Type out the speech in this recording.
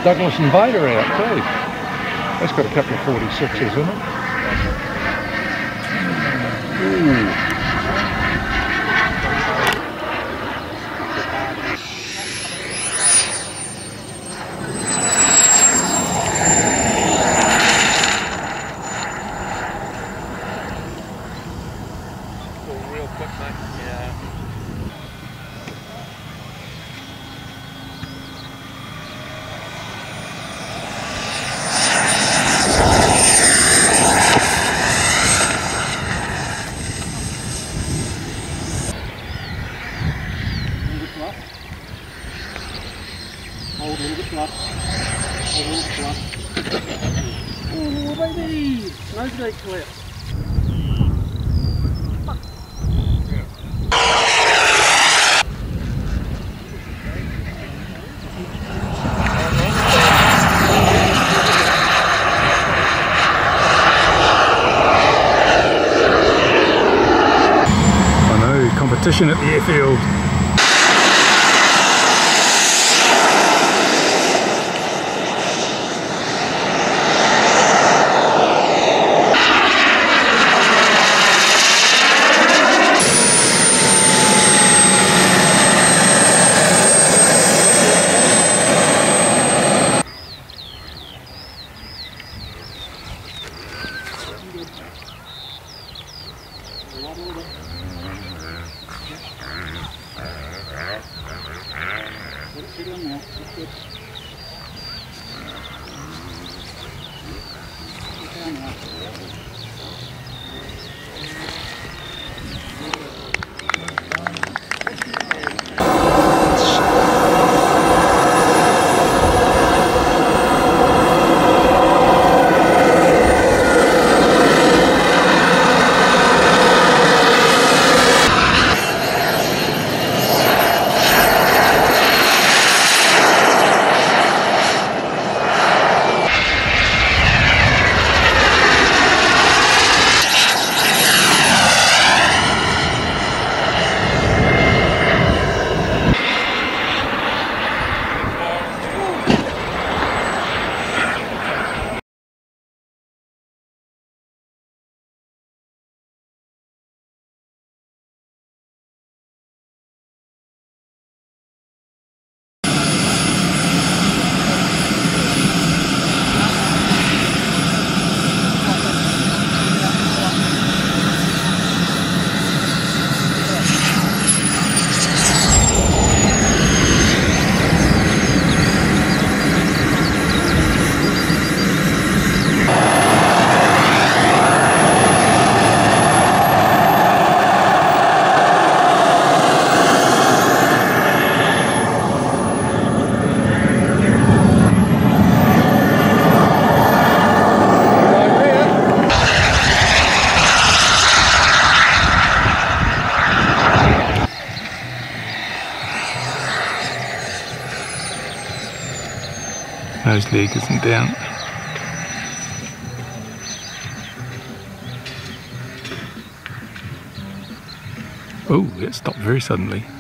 Douglas and Vader out too. That's got a couple of 46s in it. Ooh. Real quick, mate. Yeah. Hold a little bit flat. Hold a little bit flat. Oh baby! Nose deep clear. I know, competition at the airfield. Nose leg isn't down. Oh, it stopped very suddenly.